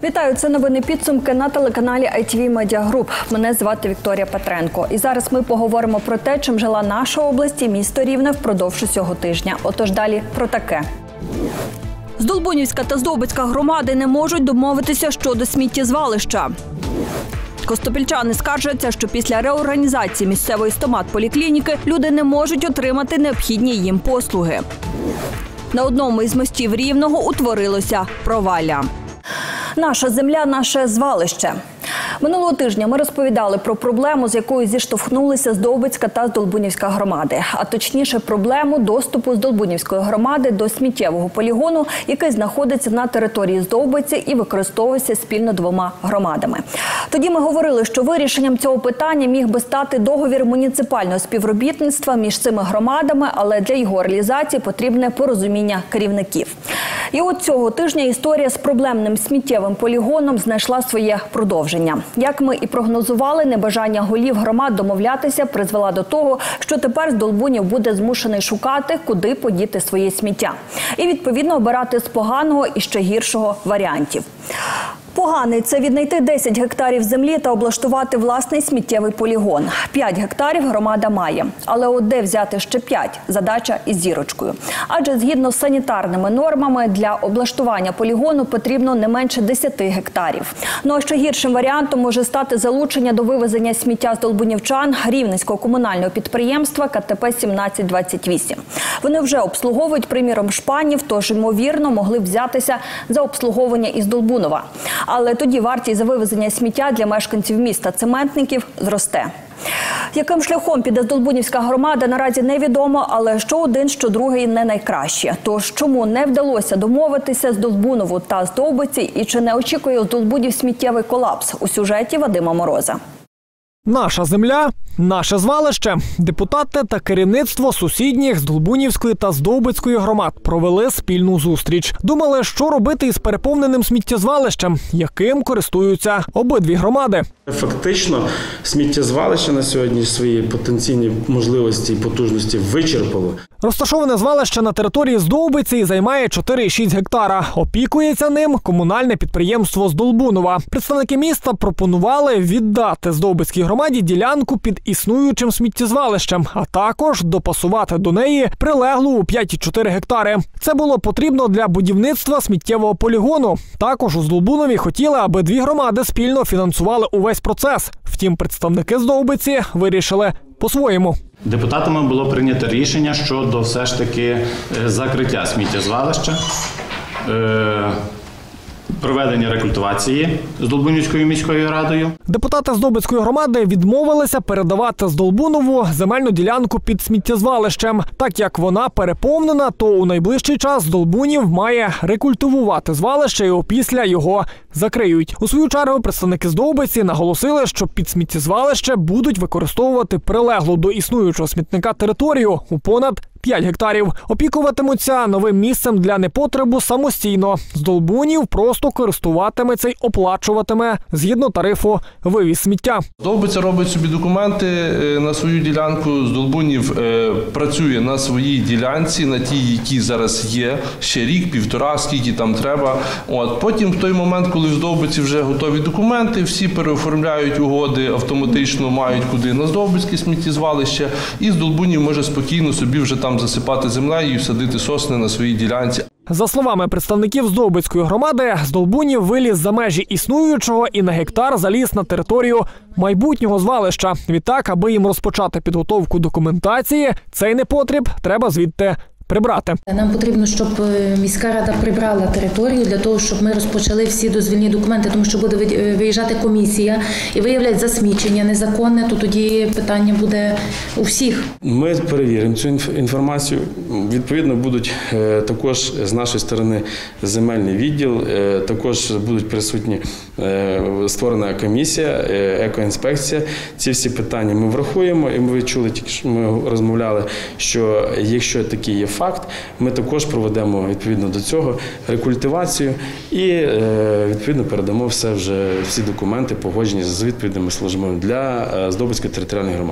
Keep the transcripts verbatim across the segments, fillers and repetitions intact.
Вітаю, це новини підсумки на телеканалі ай ті ві Media Group. Мене звати Вікторія Петренко. І зараз ми поговоримо про те, чим жила наша область і місто Рівне впродовж усього тижня. Отож далі про таке. Здолбунівська та Здовбицька громади не можуть домовитися щодо сміттєзвалища. Костопільчани скаржаться, що після реорганізації місцевої стомат-поліклініки люди не можуть отримати необхідні їм послуги. На одному із мостів Рівного утворилося провалля. Наша земля – наше звалище. Минулого тижня ми розповідали про проблему, з якою зіштовхнулися Здовбицька та Здолбунівська громади. А точніше, проблему доступу Здолбунівської громади до сміттєвого полігону, який знаходиться на території Здовбиці і використовується спільно двома громадами. Тоді ми говорили, що вирішенням цього питання міг би стати договір муніципального співробітництва між цими громадами, але для його реалізації потрібне порозуміння керівників. І от цього тижня історія з проблемним сміттєвим полігоном знайшла своє продовження. Як ми і прогнозували, небажання голів громад домовлятися призвела до того, що тепер Здолбунів буде змушений шукати, куди подіти своє сміття. І, відповідно, обирати з поганого і ще гіршого варіантів. Поганий – це віднайти десять гектарів землі та облаштувати власний сміттєвий полігон. п'ять гектарів громада має. Але от де взяти ще п'ять – задача із зірочкою. Адже згідно з санітарними нормами для облаштування полігону потрібно не менше десяти гектарів. Ну а ще гіршим варіантом може стати залучення до вивезення сміття здолбунівчан Рівненського комунального підприємства ка те пе сімнадцять двадцять вісім. Вони вже обслуговують, приміром, Шпанів, тож, ймовірно, могли б взятися за обслуговування із Здолбунова. Але тоді вартість за вивезення сміття для мешканців міста цементників зросте. Яким шляхом піде Здолбунівська громада, наразі невідомо, але що один, що другий не найкраще. Тож чому не вдалося домовитися з Здолбунову та Здовбиці і чи не очікує Здолбунів сміттєвий колапс? У сюжеті Вадима Мороза. Наша земля – наше звалище. Депутати та керівництво сусідніх Здолбунівської та Здовбицької громад провели спільну зустріч. Думали, що робити із переповненим сміттєзвалищем, яким користуються обидві громади. Фактично, сміттєзвалище на сьогодні свої потенційні можливості і потужності вичерпало. Розташоване звалище на території Здовбиці займає чотири цілих шість гектара. Опікується ним комунальне підприємство Здолбунова. Представники міста пропонували віддати Здовбицькій громаді ділянку під існуючим сміттєзвалищем, а також допасувати до неї прилеглу у п'ять цілих чотири гектари. Це було потрібно для будівництва сміттєвого полігону. Також у Здолбунові хотіли, аби дві громади спільно фінансували увесь процес. Втім, представники Здовбиці вирішили по-своєму. Депутатами було прийнято рішення щодо все ж таки закриття сміттєзвалища, проведення рекультивації Здолбунівською міською радою. Депутати Здовбицької громади відмовилися передавати Здолбунову земельну ділянку під сміттєзвалищем. Так як вона переповнена, то у найближчий час Здолбунів має рекультивувати звалище і опісля його закриють. У свою чергу представники Здовбиці наголосили, що під сміттєзвалище будуть використовувати прилеглу до існуючого смітника територію у понад п'ять гектарів. Опікуватимуться новим місцем для непотребу самостійно. Здолбунів просто користуватиметься й оплачуватиме згідно тарифу вивіз сміття. Здовбиця робить собі документи на свою ділянку. Здолбунів працює на своїй ділянці, на тій, які зараз є, ще рік, півтора, скільки там треба. От. Потім в той момент, коли в Здовбиці вже готові документи, всі переоформляють угоди, автоматично мають куди на Здовбицьке сміттєзвалище, і Здолбунів може спокійно собі вже там засипати землею і садити сосни на своїй ділянці. За словами представників Здовбицької громади, Здолбунів виліз за межі існуючого і на гектар заліз на територію майбутнього звалища. Відтак, аби їм розпочати підготовку документації, цей непотріб треба звідти прибрати. Нам потрібно, щоб міська рада прибрала територію для того, щоб ми розпочали всі дозвільні документи, тому що буде виїжджати комісія і виявлять засмічення незаконне, то тоді питання буде у всіх. Ми перевіримо цю інформацію. Відповідно, будуть також з нашої сторони земельний відділ, також будуть присутні створена комісія, екоінспекція. Ці всі питання ми врахуємо, і ми чули, тільки що ми розмовляли, що якщо такі є факт, ми також проведемо відповідно до цього рекультивацію і відповідно передамо все вже всі документи погоджені з відповідними службами для Здовбицької територіальної громади.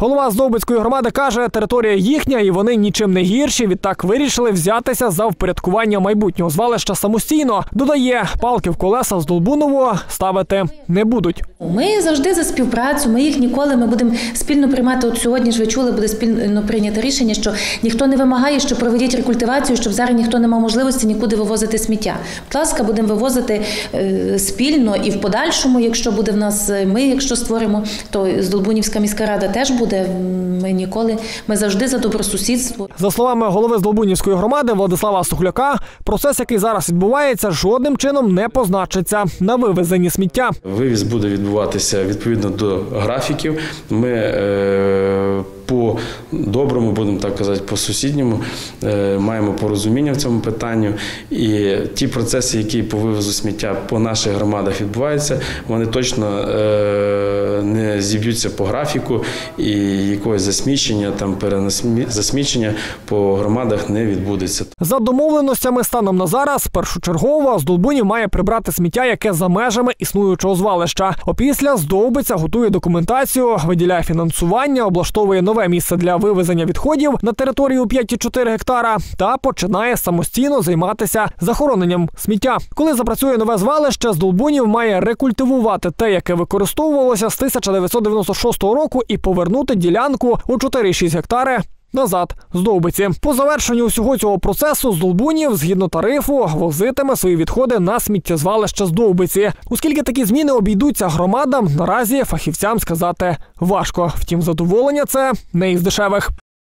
Голова Здовбицької громади каже, територія їхня і вони нічим не гірші, відтак вирішили взятися за впорядкування майбутнього звалища самостійно. Додає, палки в колеса Здолбунову ставити не будуть. Ми завжди за співпрацю, ми їх ніколи, ми будемо спільно приймати, от сьогодні ж ви чули, буде спільно прийнято рішення, що ніхто не вимагає, що проведіть рекультивацію, щоб зараз ніхто не мав можливості нікуди вивозити сміття. Будь ласка, будемо вивозити е, спільно і в подальшому, якщо буде в нас, ми, якщо створимо, то Здолбунівська міська рада теж буде, ми ніколи, ми завжди за добросусідство. За словами голови Здолбунівської громади Владислава Сухляка, процес, який зараз відбувається, жодним чином не позначиться на вивезенні сміття. Вивіз буде відбуватися відповідно до графіків. Ми е, по-доброму, будемо так казати, по-сусідньому е, маємо порозуміння в цьому питанні. І ті процеси, які по вивозу сміття по наших громадах відбуваються, вони точно е, не зіб'ються по графіку і якогось засмічення, там перезасмічення по громадах не відбудеться. За домовленостями станом на зараз, першочергово Здолбунів має прибрати сміття, яке за межами існуючого звалища. Опісля Здовбиця готує документацію, виділяє фінансування, облаштовує нове місце для вивезення відходів на територію п'ять цілих чотири гектара та починає самостійно займатися захороненням сміття. Коли запрацює нове звалище, Здолбунів має рекультивувати те, яке використовувалося з тисяча дев'ятсот дев'яносто шостого року і повернути ділянку у чотири цілих шість гектари назад Здовбиці. По завершенню усього цього процесу Здолбунів, згідно тарифу, возитиме свої відходи на сміттєзвалище Здовбиці. Оскільки такі зміни обійдуться громадам, наразі фахівцям сказати важко. Втім, задоволення це не із дешевих.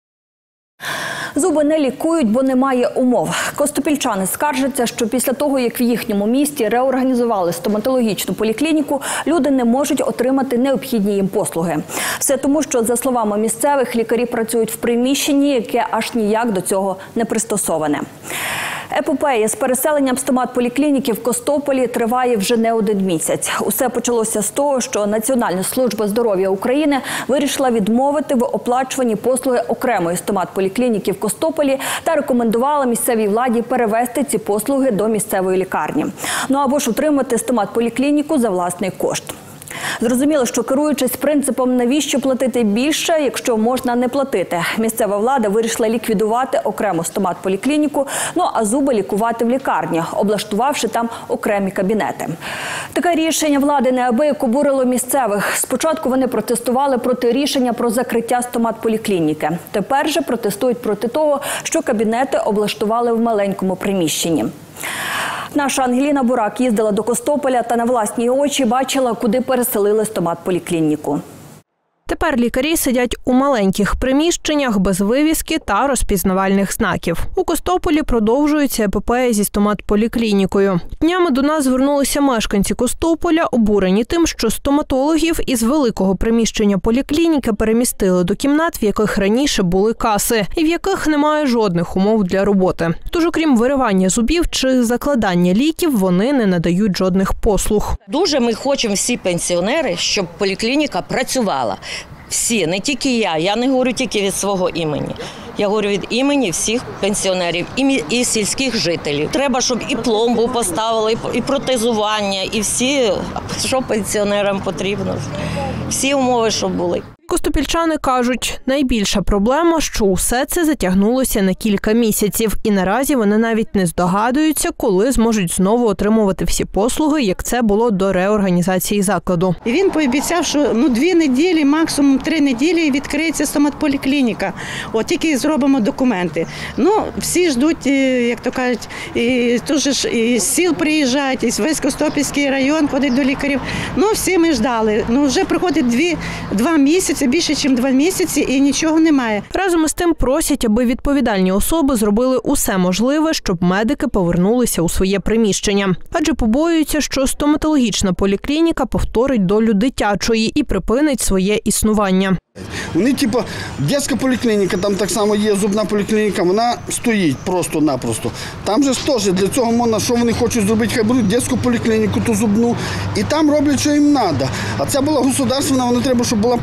Зуби не лікують, бо немає умов. Костопільчани скаржаться, що після того, як в їхньому місті реорганізували стоматологічну поліклініку, люди не можуть отримати необхідні їм послуги. Все тому, що, за словами місцевих, лікарі працюють в приміщенні, яке аж ніяк до цього не пристосоване. Епопея з переселенням стоматполіклініки в Костополі триває вже не один місяць. Усе почалося з того, що Національна служба здоров'я України вирішила відмовити в оплачуванні послуги окремої стоматполіклініки в Костополі та рекомендувала місцевій владі перевести ці послуги до місцевої лікарні. Ну або ж утримати стоматполіклініку за власний кошт. Зрозуміло, що керуючись принципом «навіщо платити більше, якщо можна не платити», місцева влада вирішила ліквідувати окрему стоматполіклініку, ну а зуби лікувати в лікарні, облаштувавши там окремі кабінети. Таке рішення влади неабияк обурило місцевих. Спочатку вони протестували проти рішення про закриття стоматполіклініки. Тепер же протестують проти того, що кабінети облаштували в маленькому приміщенні. Наша Ангеліна Бурак їздила до Костополя та на власні очі бачила, куди переселили стоматполіклініку. Тепер лікарі сидять у маленьких приміщеннях без вивіски та розпізнавальних знаків. У Костополі продовжується епопея зі стоматполіклінікою. Днями до нас звернулися мешканці Костополя, обурені тим, що стоматологів із великого приміщення поліклініки перемістили до кімнат, в яких раніше були каси, і в яких немає жодних умов для роботи. Тож, окрім виривання зубів чи закладання ліків, вони не надають жодних послуг. Дуже ми хочемо всі пенсіонери, щоб поліклініка працювала. Всі, не тільки я, я не говорю тільки від свого імені. Я говорю від імені всіх пенсіонерів і, і сільських жителів. Треба, щоб і пломбу поставили, і протезування, і всі, що пенсіонерам потрібно. Всі умови, щоб були. Костопільчани кажуть, найбільша проблема, що усе це затягнулося на кілька місяців. І наразі вони навіть не здогадуються, коли зможуть знову отримувати всі послуги, як це було до реорганізації закладу. І він пообіцяв, що ну, дві неділі, максимум три неділі відкриється стоматполіклініка. От тільки зробимо документи. Ну, всі ждуть, як то кажуть, і тут же ж і з сіл приїжджають, і весь Костопільський район ходить до лікарів. Ну, всі ми ждали. Ну, вже проходить дві, два місяці. Це більше, ніж два місяці, і нічого немає. Разом із тим просять, аби відповідальні особи зробили усе можливе, щоб медики повернулися у своє приміщення. Адже побоюються, що стоматологічна поліклініка повторить долю дитячої і припинить своє існування. Вони, типу, дитяча поліклініка, там так само є зубна поліклініка, вона стоїть просто-напросто. Там же теж для цього можна, що вони хочуть зробити, хай беруть дитячу поліклініку, ту зубну, і там роблять, що їм треба. А це була государственна, вона треба, щоб була повністю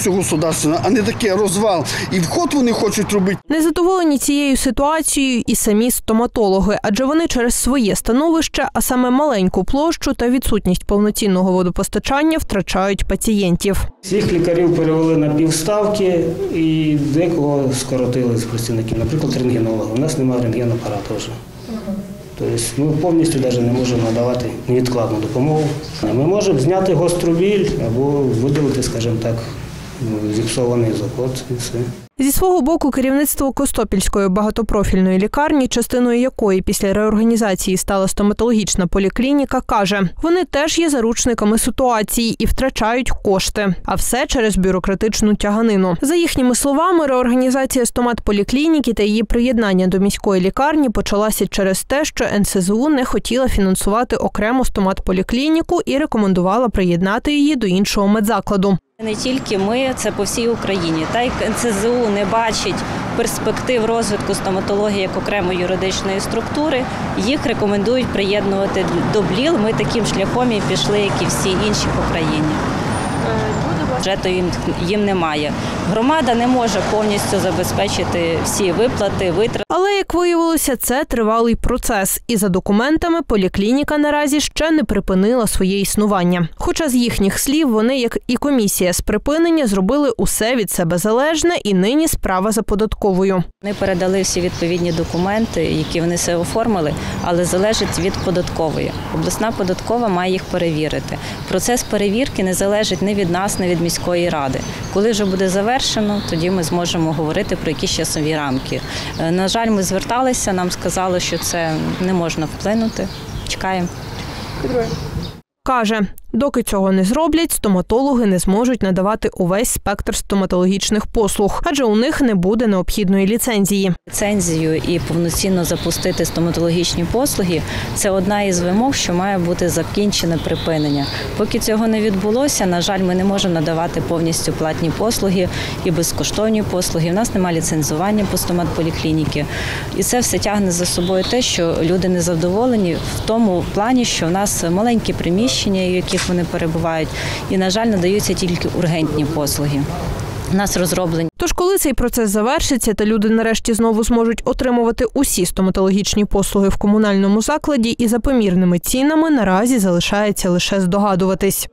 повністю государственна, а не таке розвал. І вход вони хочуть робити. Незадоволені цією ситуацією і самі стоматологи, адже вони через своє становище, а саме маленьку площу та відсутність повноцінного водопостачання, втрачають пацієнтів. Всіх лікарів перевели на півставки і декого скоротили з працівників, наприклад, рентгенолога. У нас немає рентгенапарату вже. Тобто ми повністю навіть не можемо надавати невідкладну допомогу. Ми можемо зняти гостру біль або видалити, скажімо так, зіпсований заход і все. Зі свого боку, керівництво Костопільської багатопрофільної лікарні, частиною якої після реорганізації стала стоматологічна поліклініка, каже, вони теж є заручниками ситуації і втрачають кошти. А все через бюрократичну тяганину. За їхніми словами, реорганізація стоматполіклініки та її приєднання до міської лікарні почалася через те, що ен ес зе у не хотіла фінансувати окремо стоматполіклініку і рекомендувала приєднати її до іншого медзакладу. Не тільки ми, це по всій Україні. Та й ен ес зе у не бачить перспектив розвитку стоматології як окремої юридичної структури, їх рекомендують приєднувати до БЛІЛ. Ми таким шляхом і пішли, як і всі інші по країні. Бюджету їм, їм немає. Громада не може повністю забезпечити всі виплати, витрати. Але, як виявилося, це тривалий процес. І за документами поліклініка наразі ще не припинила своє існування. Хоча з їхніх слів вони, як і комісія з припинення, зробили усе від себе залежне і нині справа за податковою. Вони передали всі відповідні документи, які вони все оформили, але залежить від податкової. Обласна податкова має їх перевірити. Процес перевірки не залежить ні від нас, ні від міської ради. Коли вже буде завершено, тоді ми зможемо говорити про якісь часові рамки. На жаль, ми зверталися, нам сказали, що це не можна вплинути. Чекаємо. Каже, доки цього не зроблять, стоматологи не зможуть надавати увесь спектр стоматологічних послуг, адже у них не буде необхідної ліцензії. Ліцензію і повноцінно запустити стоматологічні послуги – це одна із вимог, що має бути закінчене припинення. Поки цього не відбулося, на жаль, ми не можемо надавати повністю платні послуги і безкоштовні послуги. У нас немає ліцензування по стоматполіклініки. І це все тягне за собою те, що люди незадоволені в тому плані, що в нас маленькі приміщення, в яких вони перебувають, і, на жаль, надаються тільки ургентні послуги. У нас розроблені. Тож, коли цей процес завершиться та люди нарешті знову зможуть отримувати усі стоматологічні послуги в комунальному закладі і за помірними цінами, наразі залишається лише здогадуватись.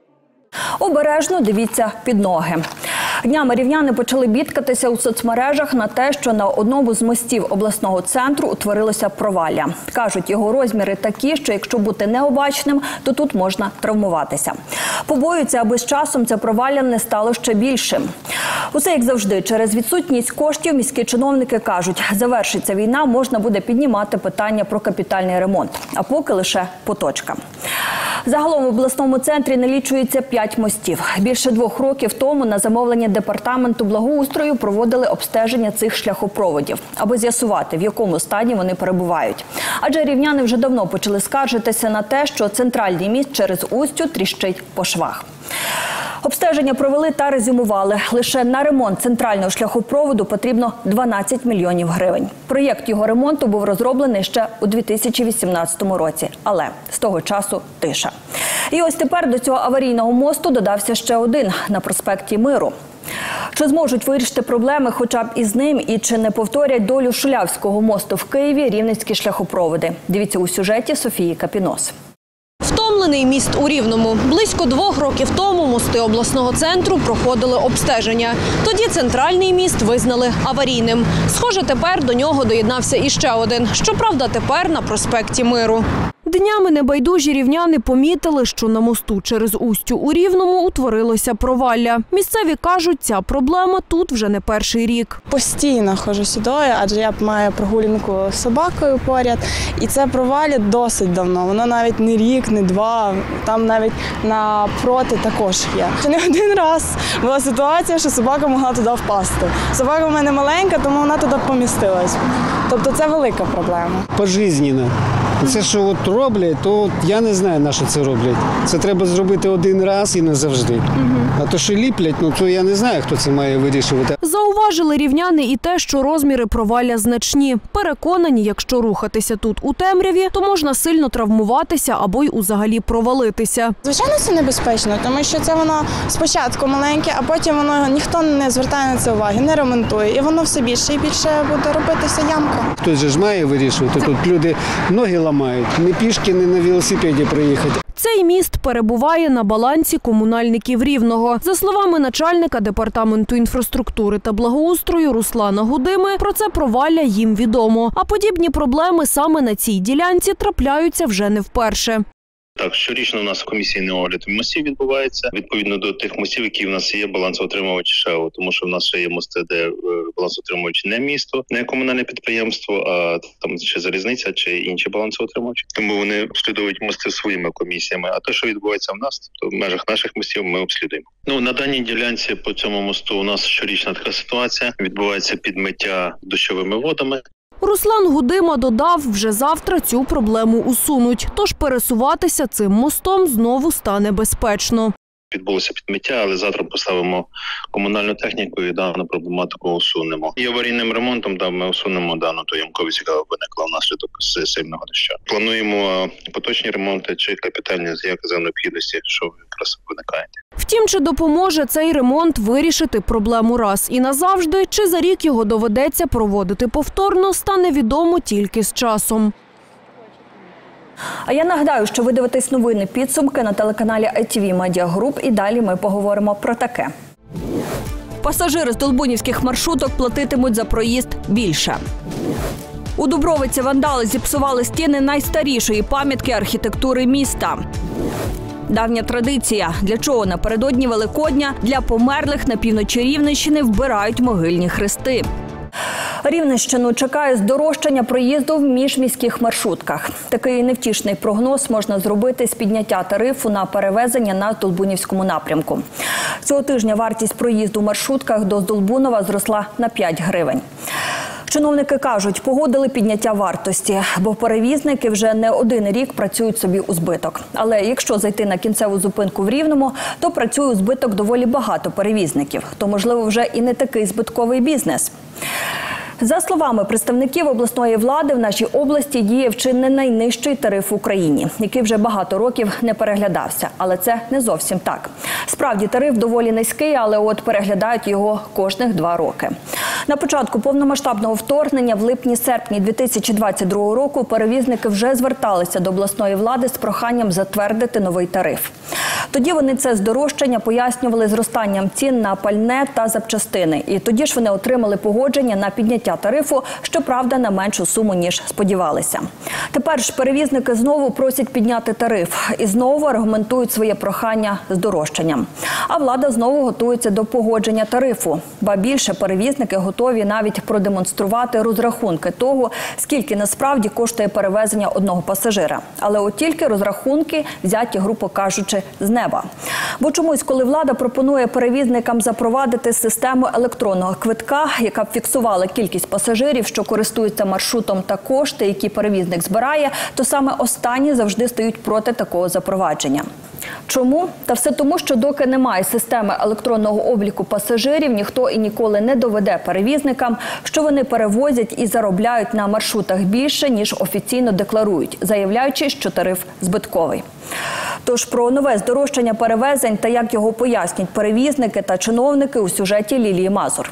Обережно дивіться під ноги. Днями рівняни почали бідкатися у соцмережах на те, що на одному з мостів обласного центру утворилося провалля. Кажуть, його розміри такі, що якщо бути необачним, то тут можна травмуватися. Побоюються, аби з часом це провалля не стало ще більшим. Усе як завжди, через відсутність коштів міські чиновники кажуть, завершиться війна, можна буде піднімати питання про капітальний ремонт. А поки лише поточка. Загалом в обласному центрі налічується п'ять мостів. Більше двох років тому на замовлення департаменту благоустрою проводили обстеження цих шляхопроводів, аби з'ясувати, в якому стані вони перебувають. Адже рівняни вже давно почали скаржитися на те, що центральний міст через Устю тріщить по швах. Обстеження провели та резюмували. Лише на ремонт центрального шляхопроводу потрібно дванадцять мільйонів гривень. Проєкт його ремонту був розроблений ще у дві тисячі вісімнадцятому році, але з того часу тиша. І ось тепер до цього аварійного мосту додався ще один на проспекті Миру. Чи зможуть вирішити проблеми хоча б із ним і чи не повторять долю Шулявського мосту в Києві рівненські шляхопроводи? Дивіться у сюжеті Софії Капінос. Втомлений міст у Рівному. Близько двох років тому мости обласного центру проходили обстеження. Тоді центральний міст визнали аварійним. Схоже, тепер до нього доєднався іще один. Щоправда, тепер на проспекті Миру. Днями небайдужі рівняни помітили, що на мосту через Устю у Рівному утворилося провалля. Місцеві кажуть, ця проблема тут вже не перший рік. Постійно ходжу сюди, адже я маю прогулянку з собакою поряд. І це провалля досить давно. Воно навіть не рік, не два, там навіть напроти також є. Не один раз була ситуація, що собака могла туди впасти. Собака в мене маленька, тому вона туди помістилась. Тобто це велика проблема. Пожизненно. Це, що от роблять, то от я не знаю, на що це роблять. Це треба зробити один раз і назавжди. А то, що ліплять, ну то я не знаю, хто це має вирішувати. Зауважили рівняни і те, що розміри провалля значні. Переконані, якщо рухатися тут у темряві, то можна сильно травмуватися або й взагалі провалитися. Звичайно, це небезпечно, тому що це воно спочатку маленьке, а потім воно ніхто не звертає на це уваги, не ремонтує. І воно все більше і більше буде робитися ямка. Хтось же ж має вирішувати. Тут люди ноги ламають, не пішки, не на велосипеді проїхати. Цей міст перебуває на балансі комунальників Рівного. За словами начальника департаменту інфраструктури та благоустрою Руслана Гудими, про це провалля їм відомо. А подібні проблеми саме на цій ділянці трапляються вже не вперше. Так, щорічно у нас комісійний огляд мостів відбувається, відповідно до тих мостів, які в нас є балансоутримувачі ШЕО, тому що в нас ще є мости, де балансоутримувачі не місто, не комунальне підприємство, а там чи залізниця, чи інші балансоутримувачі. Тому вони обслідують мости своїми комісіями, а те, що відбувається в нас, то в межах наших мостів ми обслідуємо. Ну, на даній ділянці по цьому мосту у нас щорічна така ситуація, відбувається підмиття дощовими водами. Руслан Гудима додав, вже завтра цю проблему усунуть, тож пересуватися цим мостом знову стане безпечно. Відбулося підмиття, але завтра поставимо комунальну техніку і дану проблематику усунемо. І аварійним ремонтом да, ми усунемо дану ту ямковість, яка виникла внаслідок сильного дощу. Плануємо поточні ремонти чи капітальні, як за необхідності, що якраз виникає. Втім, чи допоможе цей ремонт вирішити проблему раз і назавжди, чи за рік його доведеться проводити повторно, стане відомо тільки з часом. А я нагадаю, що ви дивитесь новини підсумки на телеканалі ай ті ві Media Group, і далі ми поговоримо про таке. Пасажири з долбунівських маршруток платитимуть за проїзд більше. У Дубровиці вандали зіпсували стіни найстарішої пам'ятки архітектури міста. Давня традиція, для чого напередодні Великодня для померлих на півночі Рівненщини вбирають могильні хрести. Рівненщину чекає здорожчання проїзду в міжміських маршрутках. Такий невтішний прогноз можна зробити з підняття тарифу на перевезення на Здолбунівському напрямку. Цього тижня вартість проїзду в маршрутках до Здолбунова зросла на п'ять гривень. Чиновники кажуть, погодили підняття вартості, бо перевізники вже не один рік працюють собі у збиток. Але якщо зайти на кінцеву зупинку в Рівному, то працює у збиток доволі багато перевізників. То, можливо, вже і не такий збитковий бізнес. За словами представників обласної влади, в нашій області діє чи не найнижчий тариф в Україні, який вже багато років не переглядався. Але це не зовсім так. Справді, тариф доволі низький, але от переглядають його кожних два роки. На початку повномасштабного вторгнення в липні-серпні дві тисячі двадцять другого року перевізники вже зверталися до обласної влади з проханням затвердити новий тариф. Тоді вони це здорожчання пояснювали зростанням цін на пальне та запчастини. І тоді ж вони отримали погодження на підняття тарифу, щоправда, на меншу суму, ніж сподівалися. Тепер ж перевізники знову просять підняти тариф і знову аргументують своє прохання здорожчанням. А влада знову готується до погодження тарифу. Ба більше, перевізники готові навіть продемонструвати розрахунки того, скільки насправді коштує перевезення одного пасажира. Але от тільки розрахунки взяті, грубо кажучи, з неба. Бо чомусь, коли влада пропонує перевізникам запровадити систему електронного квитка, яка б фіксувала кількість пасажирів, що користуються маршрутом, та кошти, які перевізник збирає, то саме останні завжди стають проти такого запровадження. Чому? Та все тому, що доки немає системи електронного обліку пасажирів, ніхто і ніколи не доведе перевізникам, що вони перевозять і заробляють на маршрутах більше, ніж офіційно декларують, заявляючи, що тариф збитковий. Тож про нове здорожчання перевезень та як його пояснюють перевізники та чиновники у сюжеті Лілії Мазур.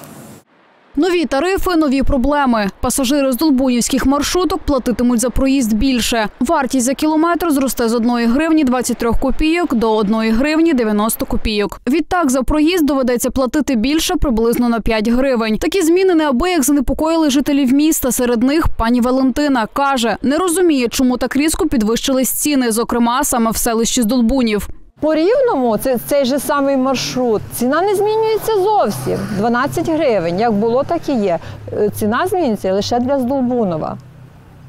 Нові тарифи – нові проблеми. Пасажири з долбунівських маршруток платитимуть за проїзд більше. Вартість за кілометр зросте з одної гривні двадцять три копійок до одної гривні дев'яносто копійок. Відтак за проїзд доведеться платити більше приблизно на п'ять гривень. Такі зміни неабияк занепокоїли жителів міста. Серед них пані Валентина каже, не розуміє, чому так різко підвищились ціни, зокрема саме в селищі Здолбунів. По Рівному, це цей же самий маршрут, ціна не змінюється зовсім. дванадцять гривень, як було, так і є. Ціна змінюється лише для Здолбунова.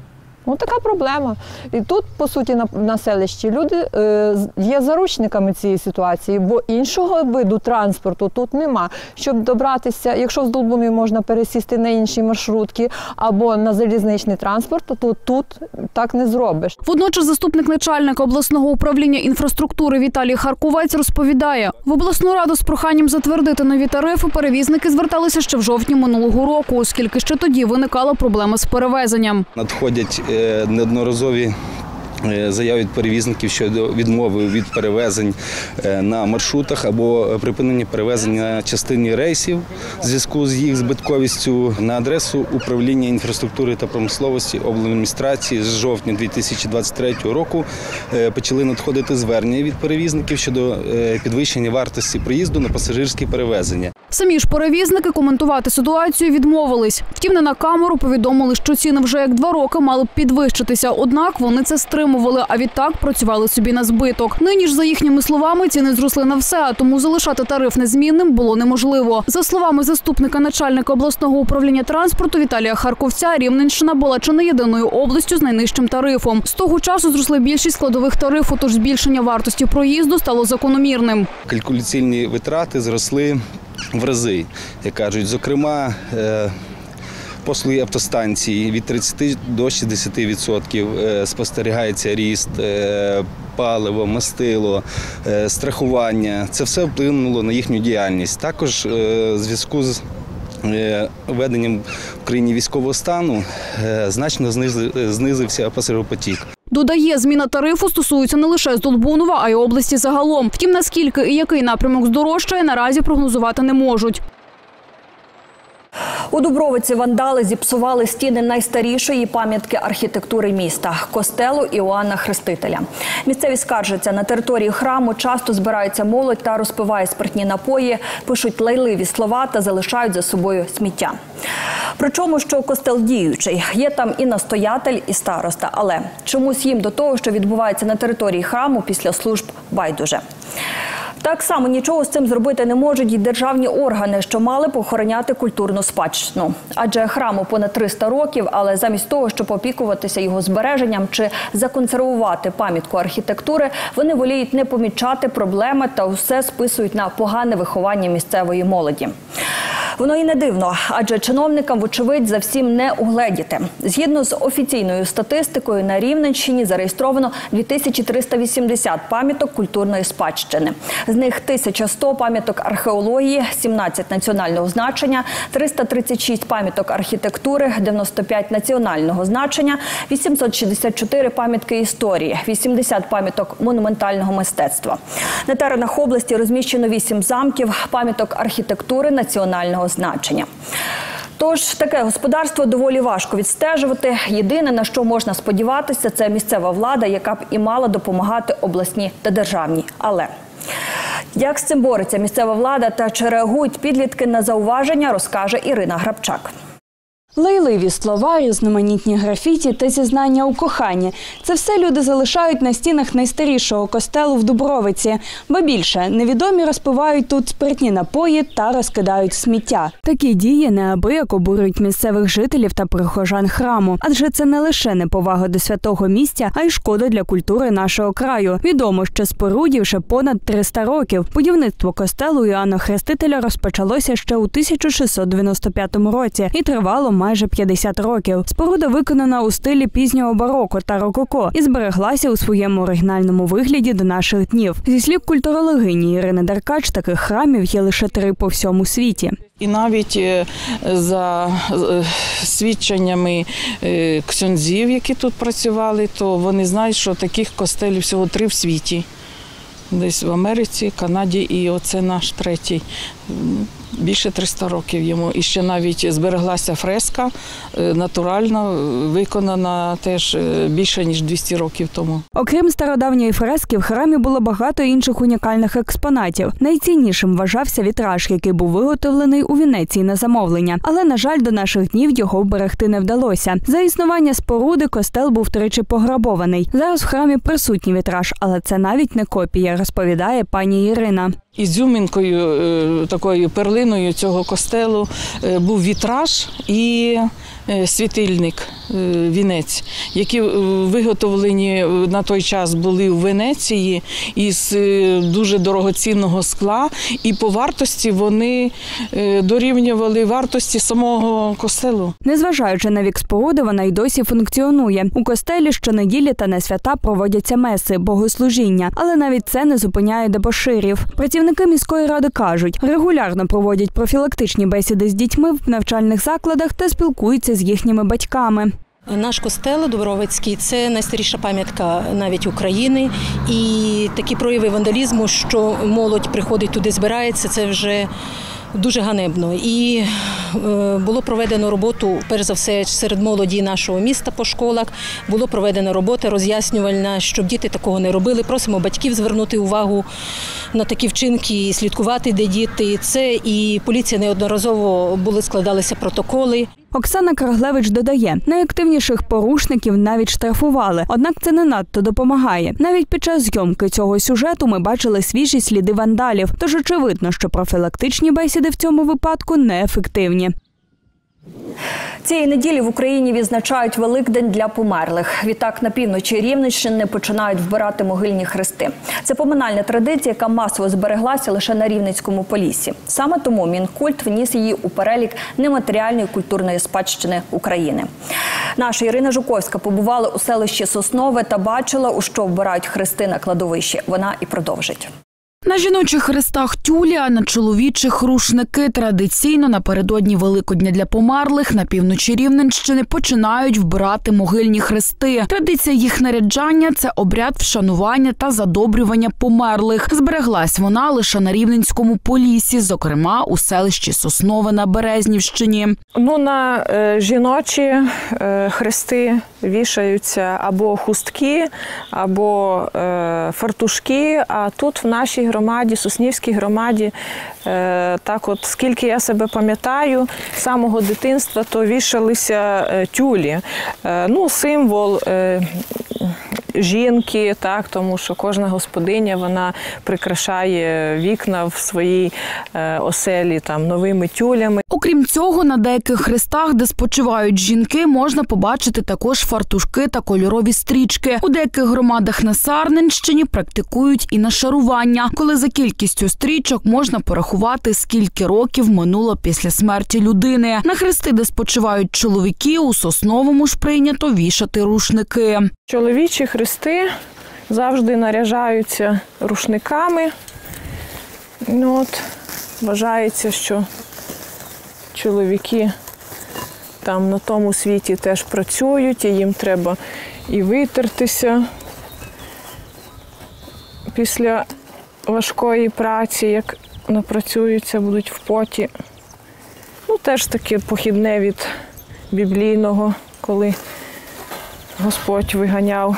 Ну, така проблема. І тут, по суті, на, на селищі люди е, є заручниками цієї ситуації, бо іншого виду транспорту тут нема. Щоб добратися, якщо з Долбунів можна пересісти на інші маршрутки або на залізничний транспорт, то тут, тут так не зробиш. Водночас заступник начальника обласного управління інфраструктури Віталій Харковець розповідає, в обласну раду з проханням затвердити нові тарифи перевізники зверталися ще в жовтні минулого року, оскільки ще тоді виникала проблема з перевезенням. Надходять неодноразові заяви від перевізників щодо відмови від перевезень на маршрутах або припинення перевезення на частині рейсів в зв'язку з їх збитковістю. На адресу управління інфраструктури та промисловості обладміністрації з жовтня дві тисячі двадцять третього року почали надходити звернення від перевізників щодо підвищення вартості проїзду на пасажирські перевезення. Самі ж перевізники коментувати ситуацію відмовились. Втім, не на камеру повідомили, що ціни вже як два роки мали б підвищитися, однак вони це стримували, а відтак працювали собі на збиток. Нині ж, за їхніми словами, ціни зросли на все, а тому залишати тариф незмінним було неможливо. За словами заступника начальника обласного управління транспорту Віталія Харковця, Рівненщина була чи не єдиною областю з найнижчим тарифом. З того часу зросли більшість складових тарифу, тож збільшення вартості проїзду стало закономірним. Калькуляційні витрати зросли в рази, як кажуть, зокрема, послуги автостанції від тридцяти до шістдесяти відсотків спостерігається ріст, паливо, мастило, страхування. Це все вплинуло на їхню діяльність. Також в зв'язку з введенням в країні військового стану значно знизився пасажиропотік. Додає, зміна тарифу стосується не лише Здолбунова, а й області загалом. Втім, наскільки і який напрямок здорожчає, наразі прогнозувати не можуть. У Дубровиці вандали зіпсували стіни найстарішої пам'ятки архітектури міста – костелу Іоанна Хрестителя. Місцеві скаржаться, на території храму часто збирається молодь та розпиває спиртні напої, пишуть лайливі слова та залишають за собою сміття. Причому, що костел діючий, є там і настоятель, і староста, але чомусь їм до того, що відбувається на території храму після служб, байдуже. Так само нічого з цим зробити не можуть і державні органи, що мали б охороняти культурну спадщину. Адже храму понад триста років, але замість того, щоб опікуватися його збереженням чи законсервувати пам'ятку архітектури, вони воліють не помічати проблеми та усе списують на погане виховання місцевої молоді. Воно і не дивно, адже чиновникам, вочевидь, за всім не угледіти. Згідно з офіційною статистикою, на Рівненщині зареєстровано дві тисячі триста вісімдесят пам'яток культурної спадщини. З них тисяча сто пам'яток археології, сімнадцять національного значення, триста тридцять шість пам'яток архітектури, дев'яносто п'ять національного значення, вісімсот шістдесят чотири пам'ятки історії, вісімдесят пам'яток монументального мистецтва. На теренах області розміщено вісім замків, пам'яток архітектури національного значення. Тож таке господарство доволі важко відстежувати. Єдине, на що можна сподіватися, це місцева влада, яка б і мала допомагати обласній та державній. Але як з цим бореться місцева влада та чи реагують підлітки на зауваження, розкаже Ірина Грабчак. Лайливі слова, різноманітні графіті та зізнання у коханні – це все люди залишають на стінах найстарішого костелу в Дубровиці. Ба більше, невідомі розпивають тут спиртні напої та розкидають сміття. Такі дії неабияк обурюють місцевих жителів та прихожан храму. Адже це не лише неповага до святого місця, а й шкода для культури нашого краю. Відомо, що споруді вже понад триста років. Будівництво костелу Іоанна Хрестителя розпочалося ще у тисяча шістсот дев'яносто п'ятому році і тривало майже п'ятдесят років. Споруда виконана у стилі пізнього бароко та рококо і збереглася у своєму оригінальному вигляді до наших днів. Зі слів культурологині Ірини Деркач, таких храмів є лише три по всьому світі. І навіть за свідченнями ксьондзів, які тут працювали, то вони знають, що таких костелів всього три в світі. Десь в Америці, Канаді і оце наш третій. Більше триста років йому. І ще навіть збереглася фреска, натурально виконана теж більше, ніж двісті років тому. Окрім стародавньої фрески, в храмі було багато інших унікальних експонатів. Найціннішим вважався вітраж, який був виготовлений у Венеції на замовлення. Але, на жаль, до наших днів його вберегти не вдалося. За існування споруди костел був тричі пограбований. Зараз в храмі присутній вітраж, але це навіть не копія, розповідає пані Ірина. Ізюминкою, такою перлиною цього костелу був вітраж і світильник, вінець, які виготовлені на той час були в Венеції із дуже дорогоцінного скла, і по вартості вони дорівнювали вартості самого костелу. Незважаючи на вік споруди, вона й досі функціонує. У костелі щонеділі та на свята проводяться меси, богослужіння, але навіть це не зупиняє дебоширів. Працівники міської ради кажуть, регулярно проводять профілактичні бесіди з дітьми в навчальних закладах та спілкуються з їхніми батьками. Наш костел Дубровицький – це найстаріша пам'ятка навіть України. І такі прояви вандалізму, що молодь приходить туди, збирається, це вже дуже ганебно. І було проведено роботу, перш за все, серед молоді нашого міста по школах. Було проведена робота роз'яснювальна, щоб діти такого не робили. Просимо батьків звернути увагу на такі вчинки і слідкувати, де діти. Це і поліція неодноразово були, складалися протоколи. Оксана Краглевич додає, найактивніших порушників навіть штрафували, однак це не надто допомагає. Навіть під час зйомки цього сюжету ми бачили свіжі сліди вандалів, тож очевидно, що профілактичні бесіди в цьому випадку неефективні. Цієї неділі в Україні відзначають Великдень для померлих. Відтак на півночі Рівненщини починають вбирати могильні хрести. Це поминальна традиція, яка масово збереглася лише на Рівненському Поліссі. Саме тому Мінкульт вніс її у перелік нематеріальної культурної спадщини України. Наша Ірина Жуковська побувала у селищі Соснове та бачила, у що вбирають хрести на кладовищі. Вона і продовжить. На жіночих хрестах тюлі, а на чоловічих рушники. Традиційно напередодні Великодня для померлих на півночі Рівненщини починають вбирати могильні хрести. Традиція їх наряджання – це обряд вшанування та задобрювання померлих. Збереглась вона лише на Рівненському Поліссі, зокрема у селищі Соснове на Березнівщині. Ну, на е, жіночі е, хрести вішаються або хустки, або е, фартушки, а тут в нашій громаді, Соснівській громаді, е, так от, скільки я себе пам'ятаю, з самого дитинства, то вішалися е, тюлі. Е, ну, символ е, жінки, так, тому що кожна господиня, вона прикрашає вікна в своїй е, оселі там, новими тюлями. Окрім цього, на деяких хрестах, де спочивають жінки, можна побачити також фартушки та кольорові стрічки. У деяких громадах на Сарненщині практикують і нашарування, коли за кількістю стрічок можна порахувати, скільки років минуло після смерті людини. На хрести, де спочивають чоловіки, у Сосновому ж прийнято вішати рушники. Чоловічі хрести завжди наряжаються рушниками. Ну, от, вважається, що чоловіки там на тому світі теж працюють, і їм треба і витертися після важкої праці, як напрацюються, будуть в поті. Ну, теж таке похідне від біблійного, коли Господь виганяв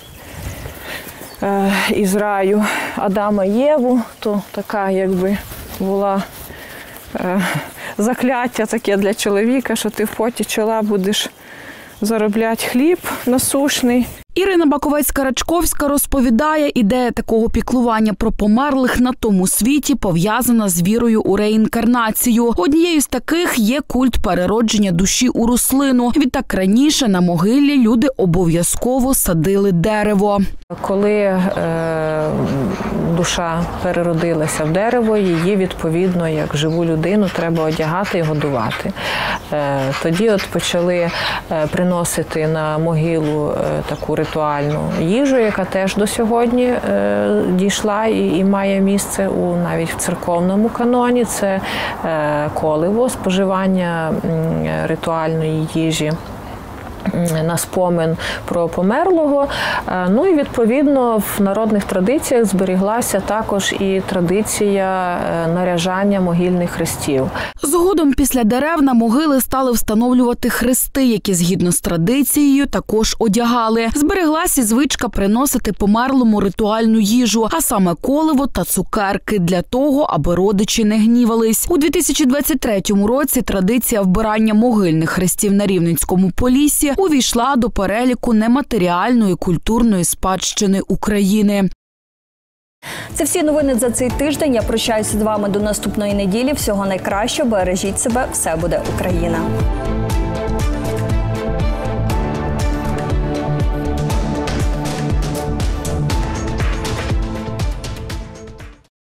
е, із раю Адама і Єву, то така, якби, була е, закляття таке для чоловіка, що ти в поті чола будеш заробляти хліб насушний. Ірина Баковець-Карачковська розповідає, ідея такого піклування про померлих на тому світі пов'язана з вірою у реінкарнацію. Однією з таких є культ переродження душі у рослину. Відтак раніше на могилі люди обов'язково садили дерево. Коли е, душа переродилася в дерево, її, відповідно, як живу людину, треба одягати і годувати. Е, тоді от почали е, приносити на могилу е, таку ритуальну їжу, яка теж до сьогодні е, дійшла і, і має місце у навіть в церковному каноні. Це е, коливо, споживання е, ритуальної їжі на спомин про померлого. Ну і, відповідно, в народних традиціях зберіглася також і традиція наряжання могильних хрестів. Згодом після дерев на могили стали встановлювати хрести, які згідно з традицією також одягали. Збереглася звичка приносити померлому ритуальну їжу, а саме коливо та цукерки, для того, аби родичі не гнівались. У дві тисячі двадцять третьому році традиція вбирання могильних хрестів на Рівненському Поліссі увійшла до переліку нематеріальної культурної спадщини України. Це всі новини за цей тиждень. Я прощаюся з вами до наступної неділі. Всього найкращого. Бережіть себе. Все буде Україна.